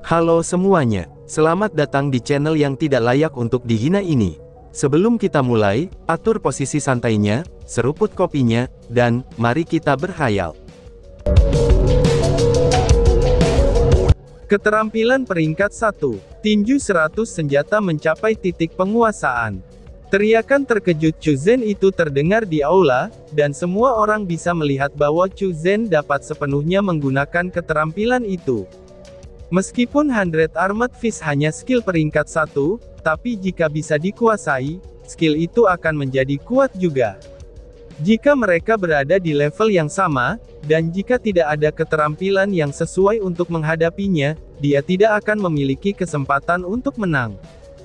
Halo semuanya, selamat datang di channel yang tidak layak untuk dihina ini. Sebelum kita mulai, atur posisi santainya, seruput kopinya, dan mari kita berkhayal. Keterampilan peringkat 1, tinju 100 senjata mencapai titik penguasaan. Teriakan terkejut Chu Zhen itu terdengar di aula, dan semua orang bisa melihat bahwa Chu Zhen dapat sepenuhnya menggunakan keterampilan itu. Meskipun 100 Armored Fist hanya skill peringkat 1, tapi jika bisa dikuasai, skill itu akan menjadi kuat juga. Jika mereka berada di level yang sama, dan jika tidak ada keterampilan yang sesuai untuk menghadapinya, dia tidak akan memiliki kesempatan untuk menang.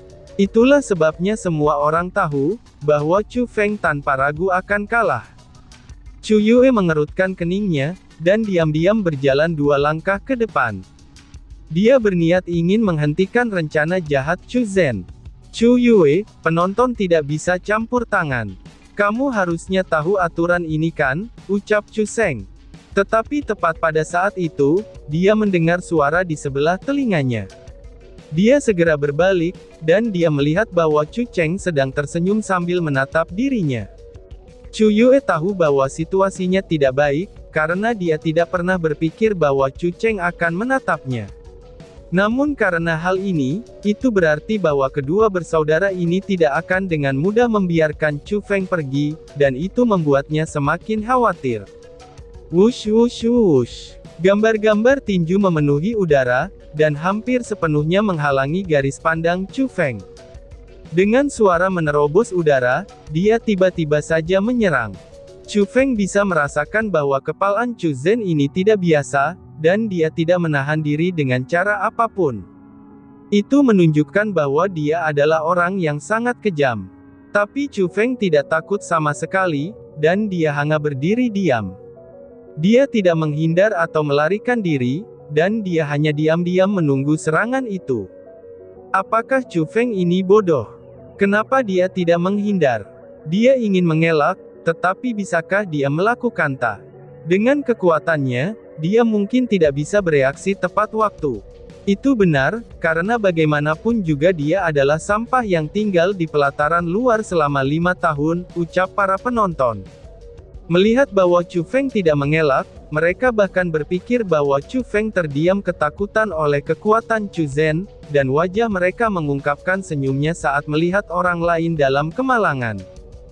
Itulah sebabnya semua orang tahu, bahwa Chu Feng tanpa ragu akan kalah. Chu Yue mengerutkan keningnya, dan diam-diam berjalan 2 langkah ke depan. Dia berniat ingin menghentikan rencana jahat Chu Zhen. Chu Yue, penonton tidak bisa campur tangan. Kamu harusnya tahu aturan ini kan, ucap Chu Zhen. Tetapi tepat pada saat itu, dia mendengar suara di sebelah telinganya. Dia segera berbalik, dan dia melihat bahwa Chu Cheng sedang tersenyum sambil menatap dirinya. Chu Yue tahu bahwa situasinya tidak baik, karena dia tidak pernah berpikir bahwa Chu Cheng akan menatapnya. Namun karena hal ini, itu berarti bahwa kedua bersaudara ini tidak akan dengan mudah membiarkan Chu Feng pergi, dan itu membuatnya semakin khawatir. Wush wush wush. Gambar-gambar tinju memenuhi udara, dan hampir sepenuhnya menghalangi garis pandang Chu Feng. Dengan suara menerobos udara, dia tiba-tiba saja menyerang. Chu Feng bisa merasakan bahwa kepalan Chu Zhen ini tidak biasa, dan dia tidak menahan diri dengan cara apapun. Itu menunjukkan bahwa dia adalah orang yang sangat kejam. Tapi Chu Feng tidak takut sama sekali, dan dia hanya berdiri diam. Dia tidak menghindar atau melarikan diri, dan dia hanya diam-diam menunggu serangan itu. Apakah Chu Feng ini bodoh? Kenapa dia tidak menghindar? Dia ingin mengelak, tetapi bisakah dia melakukan tak? Dengan kekuatannya, dia mungkin tidak bisa bereaksi tepat waktu. Itu benar, karena bagaimanapun juga dia adalah sampah yang tinggal di pelataran luar selama 5 tahun, ucap para penonton. Melihat bahwa Chu Feng tidak mengelak, mereka bahkan berpikir bahwa Chu Feng terdiam ketakutan oleh kekuatan Chu Zhen, dan wajah mereka mengungkapkan senyumnya saat melihat orang lain dalam kemalangan.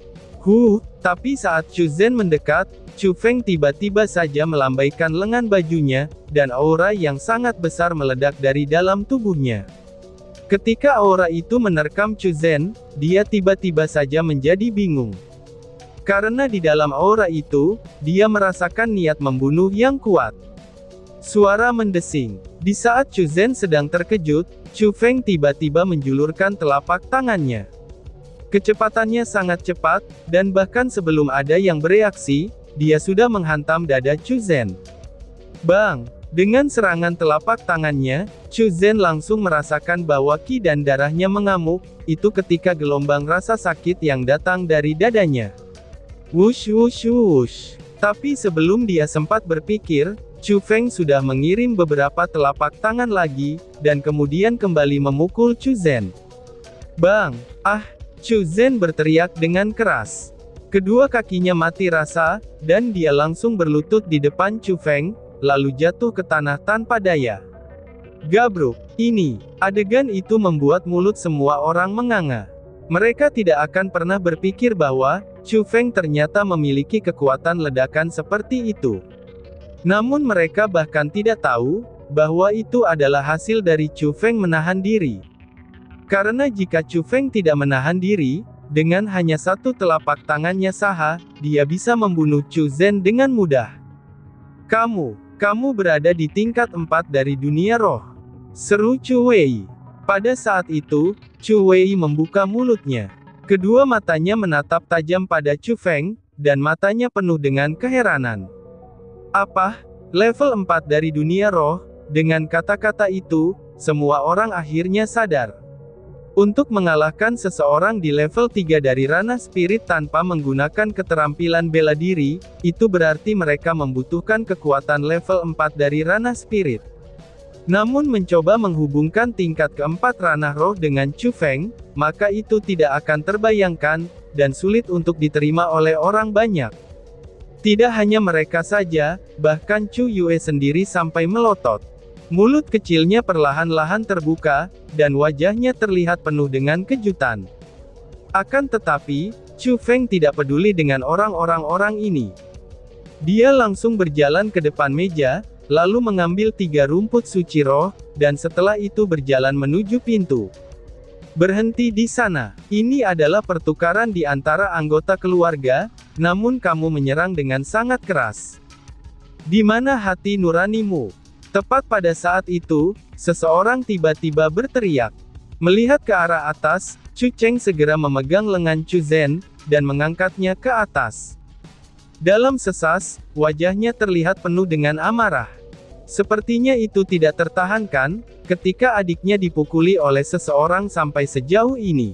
Tapi saat Chu Zhen mendekat, Chu Feng tiba-tiba saja melambaikan lengan bajunya, dan aura yang sangat besar meledak dari dalam tubuhnya. Ketika aura itu menerkam Chu Zhen, dia tiba-tiba saja menjadi bingung. Karena di dalam aura itu, dia merasakan niat membunuh yang kuat. Suara mendesing. Di saat Chu Zhen sedang terkejut, Chu Feng tiba-tiba menjulurkan telapak tangannya. Kecepatannya sangat cepat, dan bahkan sebelum ada yang bereaksi, dia sudah menghantam dada Chu Zhen. Bang! Dengan serangan telapak tangannya, Chu Zhen langsung merasakan bahwa ki dan darahnya mengamuk, itu ketika gelombang rasa sakit yang datang dari dadanya. Wush wush wush. Tapi sebelum dia sempat berpikir, Chu Feng sudah mengirim beberapa telapak tangan lagi, dan kemudian kembali memukul Chu Zhen. Bang! Chu Zhen berteriak dengan keras. Kedua kakinya mati rasa, dan dia langsung berlutut di depan Chu Feng, lalu jatuh ke tanah tanpa daya. Gabruk. Ini, adegan itu membuat mulut semua orang menganga. Mereka tidak akan pernah berpikir bahwa Chu Feng ternyata memiliki kekuatan ledakan seperti itu. Namun mereka bahkan tidak tahu bahwa itu adalah hasil dari Chu Feng menahan diri. Karena jika Chu Feng tidak menahan diri, dengan hanya satu telapak tangannya saja, dia bisa membunuh Chu Zhen dengan mudah. Kamu berada di tingkat 4 dari dunia roh. Seru Chu Wei. Pada saat itu, Chu Wei membuka mulutnya. Kedua matanya menatap tajam pada Chu Feng, dan matanya penuh dengan keheranan. Apa? Level 4 dari dunia roh? Dengan kata-kata itu, semua orang akhirnya sadar. Untuk mengalahkan seseorang di level 3 dari ranah spirit tanpa menggunakan keterampilan bela diri, itu berarti mereka membutuhkan kekuatan level 4 dari ranah spirit. Namun mencoba menghubungkan tingkat keempat ranah roh dengan Chu Feng, maka itu tidak akan terbayangkan, dan sulit untuk diterima oleh orang banyak. Tidak hanya mereka saja, bahkan Chu Yue sendiri sampai melotot. Mulut kecilnya perlahan-lahan terbuka, dan wajahnya terlihat penuh dengan kejutan. Akan tetapi, Chu Feng tidak peduli dengan orang-orang ini. Dia langsung berjalan ke depan meja, lalu mengambil 3 rumput suci roh, dan setelah itu berjalan menuju pintu. Berhenti di sana. Ini adalah pertukaran di antara anggota keluarga, namun kamu menyerang dengan sangat keras. Di mana hati nuranimu? Tepat pada saat itu, seseorang tiba-tiba berteriak. Melihat ke arah atas, Chu Cheng segera memegang lengan Chu Zhen, dan mengangkatnya ke atas. Dalam sesas, wajahnya terlihat penuh dengan amarah. Sepertinya itu tidak tertahankan, ketika adiknya dipukuli oleh seseorang sampai sejauh ini.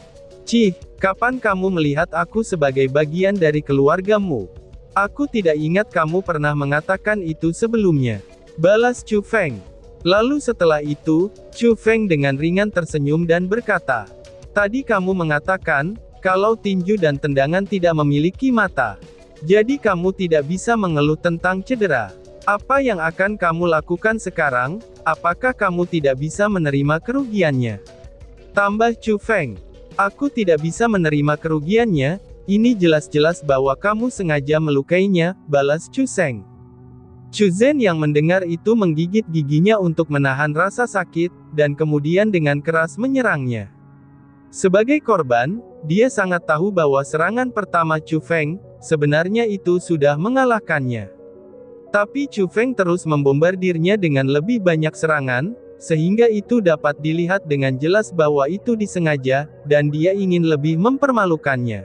Cih, kapan kamu melihat aku sebagai bagian dari keluargamu? Aku tidak ingat kamu pernah mengatakan itu sebelumnya. Balas Chu Feng. Lalu setelah itu, Chu Feng dengan ringan tersenyum dan berkata, tadi kamu mengatakan, kalau tinju dan tendangan tidak memiliki mata. Jadi kamu tidak bisa mengeluh tentang cedera. Apa yang akan kamu lakukan sekarang? Apakah kamu tidak bisa menerima kerugiannya? Tambah Chu Feng. Aku tidak bisa menerima kerugiannya, ini jelas-jelas bahwa kamu sengaja melukainya, balas Chu Zhen. Chu Zhen yang mendengar itu menggigit giginya untuk menahan rasa sakit, dan kemudian dengan keras menyerangnya. Sebagai korban, dia sangat tahu bahwa serangan pertama Chu Feng, sebenarnya itu sudah mengalahkannya. Tapi Chu Feng terus membombardirnya dengan lebih banyak serangan, sehingga itu dapat dilihat dengan jelas bahwa itu disengaja, dan dia ingin lebih mempermalukannya.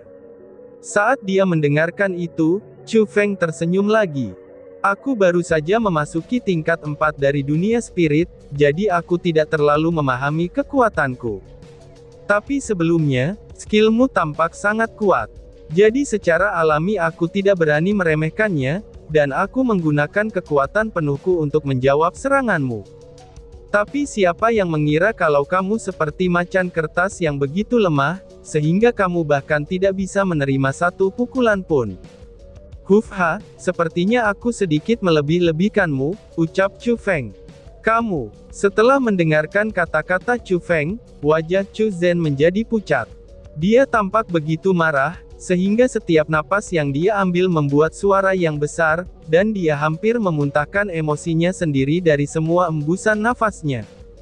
Saat dia mendengarkan itu, Chu Feng tersenyum lagi. Aku baru saja memasuki tingkat 4 dari dunia spirit, jadi aku tidak terlalu memahami kekuatanku. Tapi sebelumnya, skillmu tampak sangat kuat. Jadi secara alami aku tidak berani meremehkannya, dan aku menggunakan kekuatan penuhku untuk menjawab seranganmu. Tapi siapa yang mengira kalau kamu seperti macan kertas yang begitu lemah, sehingga kamu bahkan tidak bisa menerima satu pukulan pun. Hufha, sepertinya aku sedikit melebih-lebihkanmu, ucap Chu Feng. Kamu. Setelah mendengarkan kata-kata Chu Feng, wajah Chu Zhen menjadi pucat. Dia tampak begitu marah, sehingga setiap napas yang dia ambil membuat suara yang besar, dan dia hampir memuntahkan emosinya sendiri dari semua embusan nafasnya.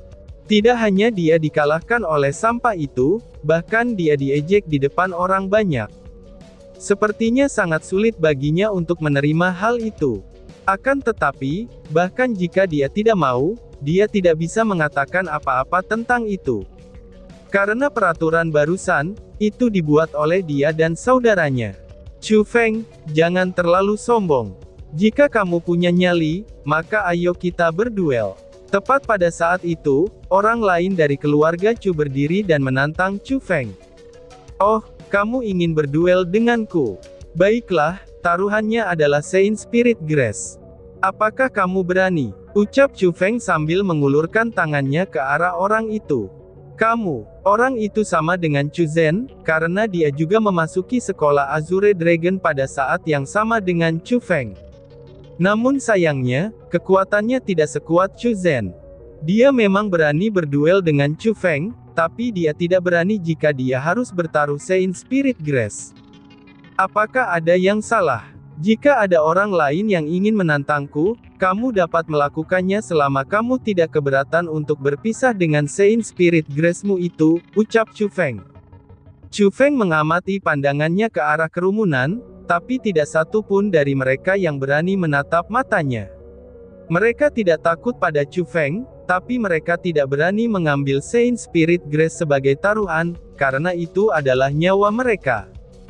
Tidak hanya dia dikalahkan oleh sampah itu, bahkan dia diejek di depan orang banyak. Sepertinya sangat sulit baginya untuk menerima hal itu. Akan tetapi, bahkan jika dia tidak mau, dia tidak bisa mengatakan apa-apa tentang itu. Karena peraturan barusan, itu dibuat oleh dia dan saudaranya. Chu Feng, jangan terlalu sombong. Jika kamu punya nyali, maka ayo kita berduel. Tepat pada saat itu, orang lain dari keluarga Chu berdiri dan menantang Chu Feng. Oh, kamu ingin berduel denganku? Baiklah, taruhannya adalah Saint Spirit Grace. Apakah kamu berani? Ucap Chu Feng sambil mengulurkan tangannya ke arah orang itu. Kamu, orang itu sama dengan Chu Zhen, karena dia juga memasuki sekolah Azure Dragon pada saat yang sama dengan Chu Feng. Namun sayangnya, kekuatannya tidak sekuat Chu Zhen. Dia memang berani berduel dengan Chu Feng, tapi dia tidak berani jika dia harus bertaruh Saint Spirit Grace. Apakah ada yang salah? Jika ada orang lain yang ingin menantangku, kamu dapat melakukannya selama kamu tidak keberatan untuk berpisah dengan Saint Spirit Grace-mu itu, ucap Chu Feng. Chu Feng mengamati pandangannya ke arah kerumunan, tapi tidak satu pun dari mereka yang berani menatap matanya. Mereka tidak takut pada Chu Feng, tapi mereka tidak berani mengambil Saint Spirit Grace sebagai taruhan, karena itu adalah nyawa mereka.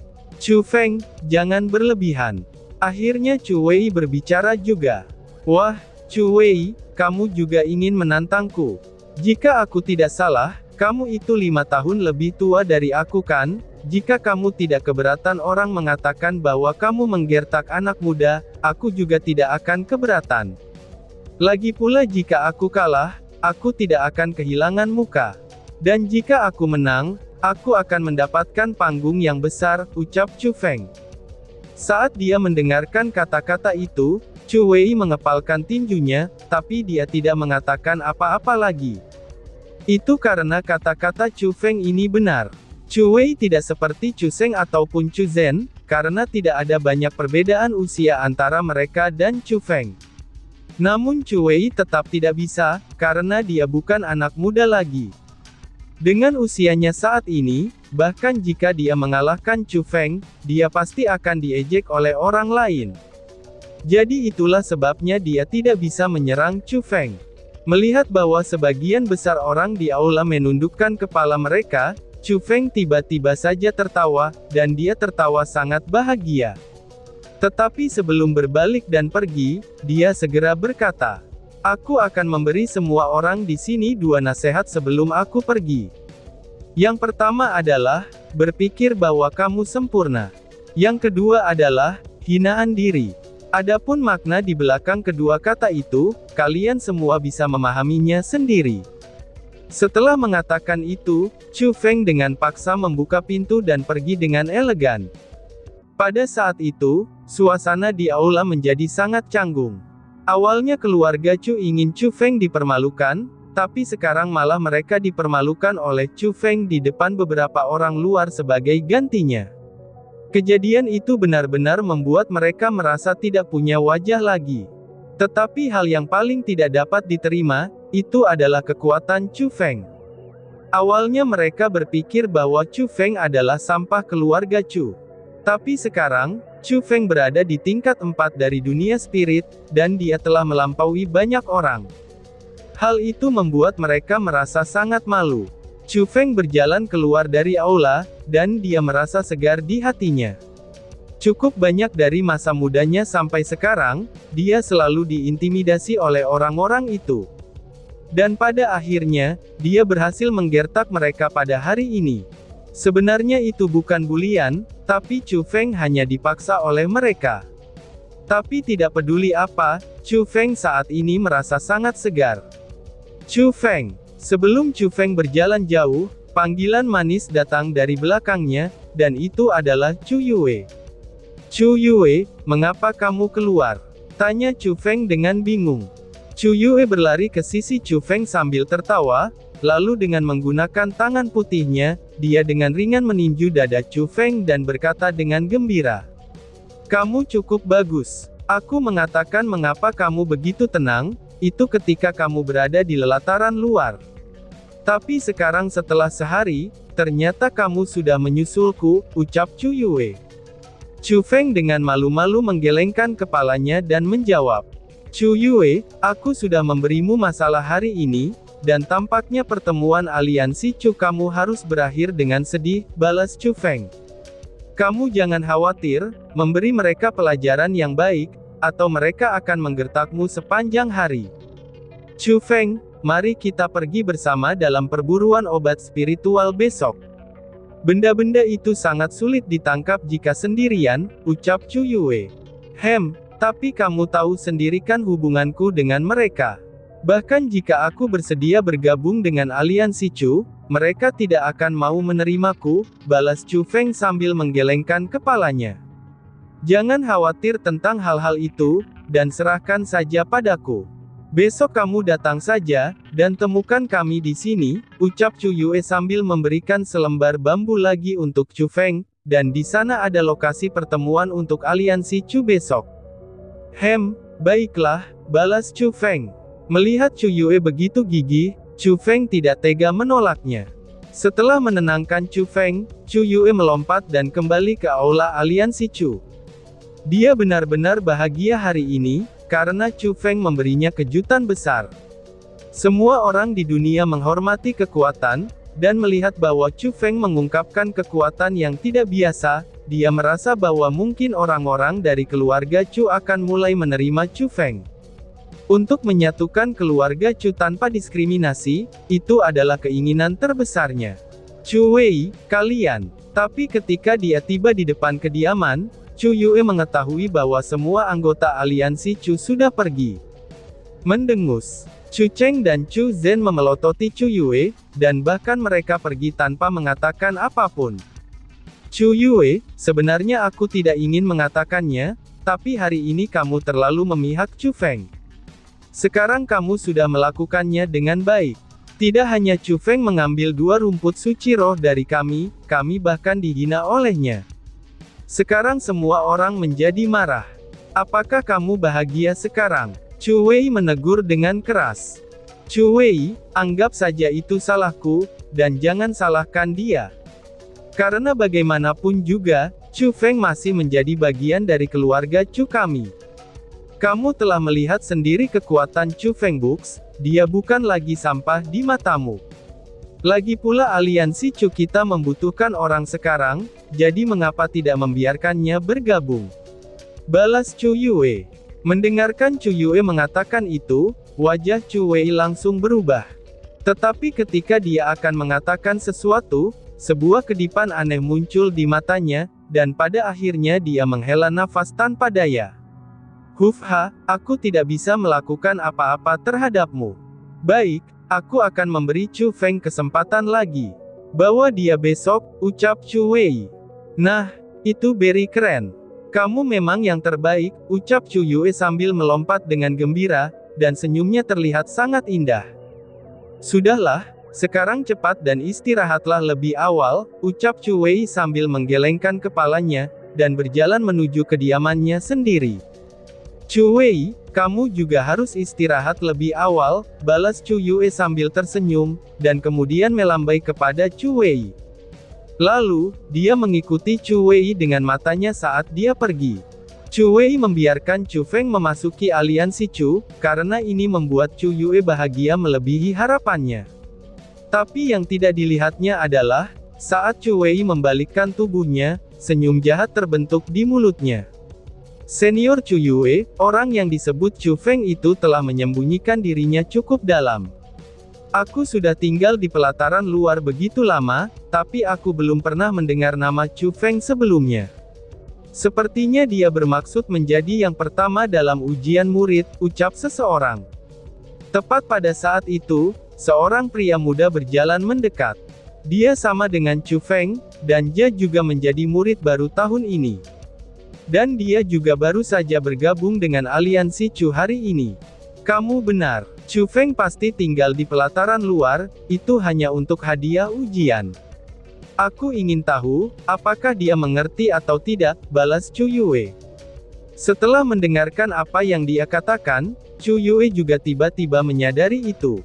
Chu Feng, jangan berlebihan. Akhirnya Chu Wei berbicara juga. Wah, Chu Wei, kamu juga ingin menantangku. Jika aku tidak salah, kamu itu 5 tahun lebih tua dari aku kan? Jika kamu tidak keberatan orang mengatakan bahwa kamu menggertak anak muda, aku juga tidak akan keberatan. Lagi pula jika aku kalah, aku tidak akan kehilangan muka. Dan jika aku menang, aku akan mendapatkan panggung yang besar, ucap Chu Feng. Saat dia mendengarkan kata-kata itu, Chu Wei mengepalkan tinjunya, tapi dia tidak mengatakan apa-apa lagi. Itu karena kata-kata Chu Feng ini benar. Chu Wei tidak seperti Chu Sheng ataupun Chu Zhen, karena tidak ada banyak perbedaan usia antara mereka dan Chu Feng. Namun Chu Wei tetap tidak bisa, karena dia bukan anak muda lagi. Dengan usianya saat ini, bahkan jika dia mengalahkan Chu Feng, dia pasti akan diejek oleh orang lain. Jadi itulah sebabnya dia tidak bisa menyerang Chu Feng. Melihat bahwa sebagian besar orang di aula menundukkan kepala mereka, Chu Feng tiba-tiba saja tertawa, dan dia tertawa sangat bahagia. Tetapi sebelum berbalik dan pergi, dia segera berkata, "Aku akan memberi semua orang di sini 2 nasihat sebelum aku pergi. Yang pertama adalah, berpikir bahwa kamu sempurna. Yang kedua adalah, hinaan diri." Adapun makna di belakang kedua kata itu, kalian semua bisa memahaminya sendiri. Setelah mengatakan itu, Chu Feng dengan paksa membuka pintu dan pergi dengan elegan. Pada saat itu, suasana di aula menjadi sangat canggung. Awalnya keluarga Chu ingin Chu Feng dipermalukan, tapi sekarang malah mereka dipermalukan oleh Chu Feng di depan beberapa orang luar sebagai gantinya. Kejadian itu benar-benar membuat mereka merasa tidak punya wajah lagi. Tetapi hal yang paling tidak dapat diterima, itu adalah kekuatan Chu Feng. Awalnya mereka berpikir bahwa Chu Feng adalah sampah keluarga Chu. Tapi sekarang, Chu Feng berada di tingkat 4 dari dunia spirit, dan dia telah melampaui banyak orang. Hal itu membuat mereka merasa sangat malu. Chu Feng berjalan keluar dari aula, dan dia merasa segar di hatinya. Cukup banyak dari masa mudanya sampai sekarang, dia selalu diintimidasi oleh orang-orang itu. Dan pada akhirnya, dia berhasil menggertak mereka pada hari ini. Sebenarnya itu bukan bulian, tapi Chu Feng hanya dipaksa oleh mereka. Tapi tidak peduli apa, Chu Feng saat ini merasa sangat segar. Chu Feng. Sebelum Chu Feng berjalan jauh, panggilan manis datang dari belakangnya, dan itu adalah Chu Yue. "Chu Yue, mengapa kamu keluar?" tanya Chu Feng dengan bingung. Chu Yue berlari ke sisi Chu Feng sambil tertawa, lalu dengan menggunakan tangan putihnya, dia dengan ringan meninju dada Chu Feng dan berkata dengan gembira, "Kamu cukup bagus. Aku mengatakan mengapa kamu begitu tenang, itu ketika kamu berada di lelataran luar. Tapi sekarang setelah sehari, ternyata kamu sudah menyusulku," ucap Chu Yue. Chu Feng dengan malu-malu menggelengkan kepalanya dan menjawab, "Chu Yue, aku sudah memberimu masalah hari ini, dan tampaknya pertemuan aliansi Chu kamu harus berakhir dengan sedih," balas Chu Feng. "Kamu jangan khawatir, memberi mereka pelajaran yang baik, atau mereka akan menggertakmu sepanjang hari. Chu Feng, mari kita pergi bersama dalam perburuan obat spiritual besok. Benda-benda itu sangat sulit ditangkap jika sendirian," ucap Chu Yue. Tapi kamu tahu sendiri kan hubunganku dengan mereka. Bahkan jika aku bersedia bergabung dengan aliansi Chu, mereka tidak akan mau menerimaku," balas Chu Feng sambil menggelengkan kepalanya. "Jangan khawatir tentang hal-hal itu, dan serahkan saja padaku. Besok kamu datang saja, dan temukan kami di sini," ucap Chu Yue sambil memberikan selembar bambu lagi untuk Chu Feng, dan di sana ada lokasi pertemuan untuk aliansi Chu besok. Baiklah," balas Chu Feng. Melihat Chu Yue begitu gigih, Chu Feng tidak tega menolaknya. Setelah menenangkan Chu Feng, Chu Yue melompat dan kembali ke aula aliansi Chu. Dia benar-benar bahagia hari ini, karena Chu Feng memberinya kejutan besar. Semua orang di dunia menghormati kekuatan, dan melihat bahwa Chu Feng mengungkapkan kekuatan yang tidak biasa, dia merasa bahwa mungkin orang-orang dari keluarga Chu akan mulai menerima Chu Feng. Untuk menyatukan keluarga Chu tanpa diskriminasi, itu adalah keinginan terbesarnya. "Chu Wei, kalian." Tapi ketika dia tiba di depan kediaman, Chu Yue mengetahui bahwa semua anggota aliansi Chu sudah pergi. Mendengus, Chu Cheng dan Chu Zhen memelototi Chu Yue, dan bahkan mereka pergi tanpa mengatakan apapun. Chu Yue, sebenarnya aku tidak ingin mengatakannya, tapi hari ini kamu terlalu memihak Chu Feng. Sekarang kamu sudah melakukannya dengan baik. Tidak hanya Chu Feng mengambil 2 rumput suci roh dari kami bahkan dihina olehnya. Sekarang semua orang menjadi marah. Apakah kamu bahagia sekarang? Chu Wei menegur dengan keras. Chu Wei, anggap saja itu salahku, dan jangan salahkan dia. Karena bagaimanapun juga, Chu Feng masih menjadi bagian dari keluarga Chu kami. Kamu telah melihat sendiri kekuatan Chu Feng Books, dia bukan lagi sampah di matamu. Lagi pula aliansi Chu kita membutuhkan orang sekarang, jadi mengapa tidak membiarkannya bergabung? Balas Chu Yue. Mendengarkan Chu Yue mengatakan itu, wajah Chu Wei langsung berubah. Tetapi ketika dia akan mengatakan sesuatu, sebuah kedipan aneh muncul di matanya, dan pada akhirnya dia menghela nafas tanpa daya. Hufha, aku tidak bisa melakukan apa-apa terhadapmu. Baik, aku akan memberi Chu Feng kesempatan lagi. Bawa dia besok, ucap Chu Wei. Nah, itu very keren. Kamu memang yang terbaik, ucap Chu Yue sambil melompat dengan gembira, dan senyumnya terlihat sangat indah. Sudahlah, sekarang cepat dan istirahatlah lebih awal, ucap Chu Wei sambil menggelengkan kepalanya, dan berjalan menuju kediamannya sendiri. Chu Wei, kamu juga harus istirahat lebih awal, balas Chu Yue sambil tersenyum, dan kemudian melambai kepada Chu Wei. Lalu, dia mengikuti Chu Wei dengan matanya saat dia pergi. Chu Wei membiarkan Chu Feng memasuki aliansi Chu, karena ini membuat Chu Yue bahagia melebihi harapannya. Tapi yang tidak dilihatnya adalah, saat Chu Wei membalikkan tubuhnya, senyum jahat terbentuk di mulutnya. Senior Chu Yue, orang yang disebut Chu Feng itu telah menyembunyikan dirinya cukup dalam. Aku sudah tinggal di pelataran luar begitu lama, tapi aku belum pernah mendengar nama Chu Feng sebelumnya. Sepertinya dia bermaksud menjadi yang pertama dalam ujian murid, ucap seseorang. Tepat pada saat itu, seorang pria muda berjalan mendekat. Dia sama dengan Chu Feng, dan dia juga menjadi murid baru tahun ini. Dan dia juga baru saja bergabung dengan aliansi Chu hari ini. Kamu benar, Chu Feng pasti tinggal di pelataran luar, itu hanya untuk hadiah ujian. Aku ingin tahu, apakah dia mengerti atau tidak, balas Chu Yue. Setelah mendengarkan apa yang dia katakan, Chu Yue juga tiba-tiba menyadari itu.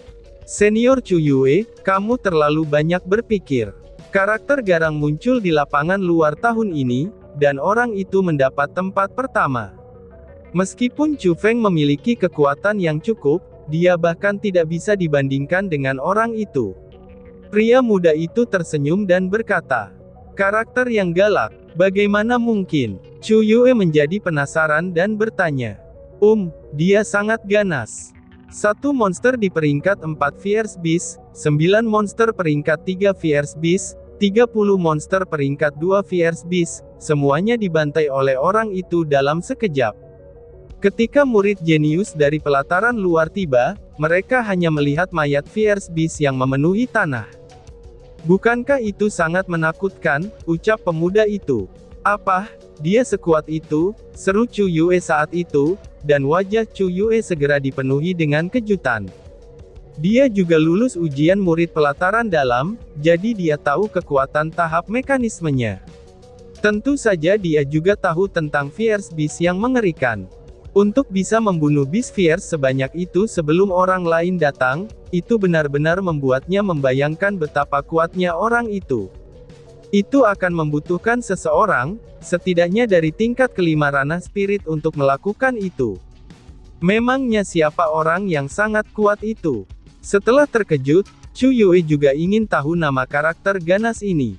Senior Chu Yue, kamu terlalu banyak berpikir. Karakter garang muncul di lapangan luar tahun ini, dan orang itu mendapat tempat pertama. Meskipun Chu Feng memiliki kekuatan yang cukup, dia bahkan tidak bisa dibandingkan dengan orang itu. Pria muda itu tersenyum dan berkata, karakter yang galak, bagaimana mungkin? Chu Yue menjadi penasaran dan bertanya, dia sangat ganas. 1 monster di peringkat 4 Fierce Beast, 9 monster peringkat 3 Fierce Beast, 30 monster peringkat 2 Fierce Beast, semuanya dibantai oleh orang itu dalam sekejap. Ketika murid jenius dari pelataran luar tiba, mereka hanya melihat mayat Fierce Beast yang memenuhi tanah. Bukankah itu sangat menakutkan, ucap pemuda itu. Apa, dia sekuat itu, seru Chu Yue saat itu, dan wajah Chu Yue segera dipenuhi dengan kejutan. Dia juga lulus ujian murid pelataran dalam, jadi dia tahu kekuatan tahap mekanismenya. Tentu saja dia juga tahu tentang Fierce Beast yang mengerikan. Untuk bisa membunuh Beast Fierce sebanyak itu sebelum orang lain datang, itu benar-benar membuatnya membayangkan betapa kuatnya orang itu. Itu akan membutuhkan seseorang, setidaknya dari tingkat kelima ranah spirit untuk melakukan itu. Memangnya siapa orang yang sangat kuat itu? Setelah terkejut, Chu Yue juga ingin tahu nama karakter ganas ini.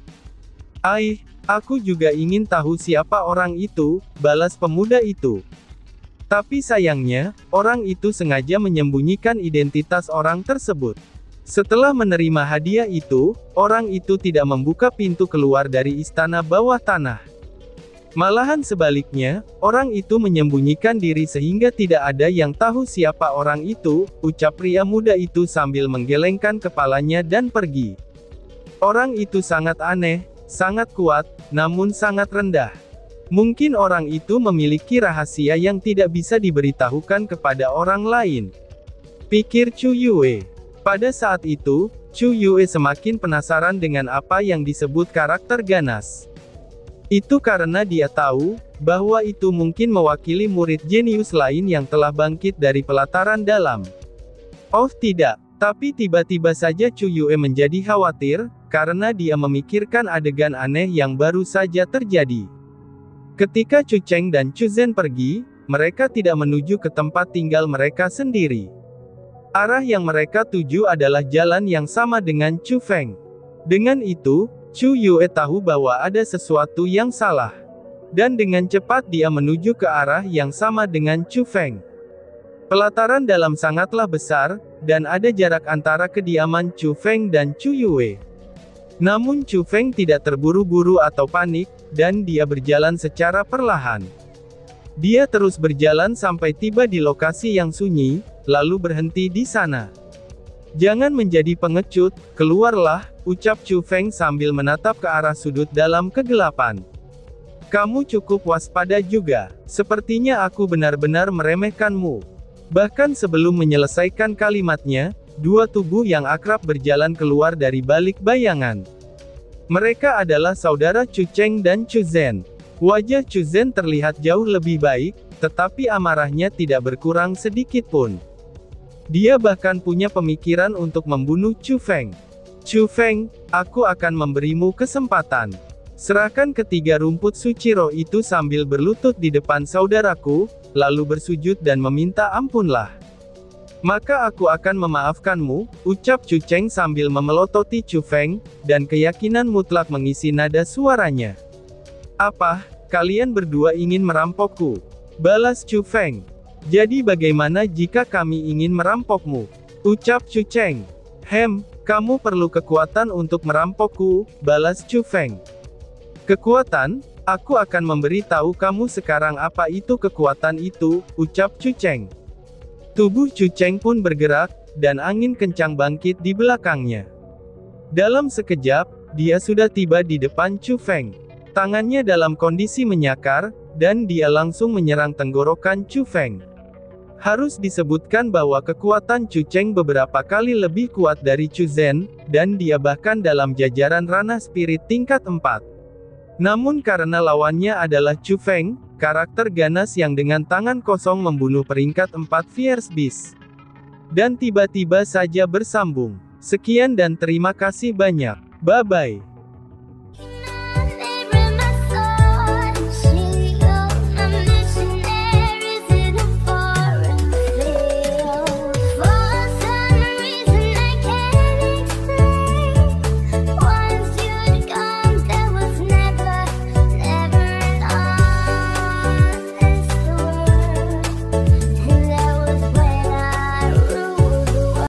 Aku juga ingin tahu siapa orang itu, balas pemuda itu. Tapi sayangnya, orang itu sengaja menyembunyikan identitas orang tersebut. Setelah menerima hadiah itu, orang itu tidak membuka pintu keluar dari istana bawah tanah. Malahan sebaliknya, orang itu menyembunyikan diri sehingga tidak ada yang tahu siapa orang itu, ucap pria muda itu sambil menggelengkan kepalanya dan pergi. Orang itu sangat aneh, sangat kuat, namun sangat rendah. Mungkin orang itu memiliki rahasia yang tidak bisa diberitahukan kepada orang lain, pikir Chu Yue. Pada saat itu, Chu Yue semakin penasaran dengan apa yang disebut karakter ganas. Itu karena dia tahu, bahwa itu mungkin mewakili murid jenius lain yang telah bangkit dari pelataran dalam. Oh tidak, tapi tiba-tiba saja Chu Yue menjadi khawatir, karena dia memikirkan adegan aneh yang baru saja terjadi. Ketika Chu Cheng dan Chu Zhen pergi, mereka tidak menuju ke tempat tinggal mereka sendiri. Arah yang mereka tuju adalah jalan yang sama dengan Chu Feng. Dengan itu, Chu Yue tahu bahwa ada sesuatu yang salah. Dan dengan cepat dia menuju ke arah yang sama dengan Chu Feng. Pelataran dalam sangatlah besar, dan ada jarak antara kediaman Chu Feng dan Chu Yue. Namun Chu Feng tidak terburu-buru atau panik, dan dia berjalan secara perlahan. Dia terus berjalan sampai tiba di lokasi yang sunyi, lalu berhenti di sana. Jangan menjadi pengecut, keluarlah, ucap Chu Feng sambil menatap ke arah sudut dalam kegelapan. Kamu cukup waspada juga. Sepertinya aku benar-benar meremehkanmu. Bahkan sebelum menyelesaikan kalimatnya, dua tubuh yang akrab berjalan keluar dari balik bayangan. Mereka adalah saudara Chu Cheng dan Chu Zhen. Wajah Chu Zhen terlihat jauh lebih baik, tetapi amarahnya tidak berkurang sedikit pun. Dia bahkan punya pemikiran untuk membunuh Chu Feng. Chu Feng, aku akan memberimu kesempatan. Serahkan ketiga rumput suci roh itu sambil berlutut di depan saudaraku, lalu bersujud dan meminta ampunlah. Maka aku akan memaafkanmu, ucap Chu Cheng sambil memelototi Chu Feng, dan keyakinan mutlak mengisi nada suaranya. Apa, kalian berdua ingin merampokku? Balas Chu Feng. Jadi bagaimana jika kami ingin merampokmu? Ucap Chu Cheng. Kamu perlu kekuatan untuk merampokku, balas Chu Feng. Kekuatan? Aku akan memberitahu kamu sekarang apa itu kekuatan itu, ucap Chu Cheng. Tubuh Chu Cheng pun bergerak, dan angin kencang bangkit di belakangnya. Dalam sekejap, dia sudah tiba di depan Chu Feng. Tangannya dalam kondisi menyakar, dan dia langsung menyerang tenggorokan Chu Feng. Harus disebutkan bahwa kekuatan Chu Cheng beberapa kali lebih kuat dari Chu Zhen, dan dia bahkan dalam jajaran ranah spirit tingkat 4. Namun karena lawannya adalah Chu Feng, karakter ganas yang dengan tangan kosong membunuh peringkat 4 Fierce Beast. Dan tiba-tiba saja bersambung. Sekian dan terima kasih banyak. Bye-bye.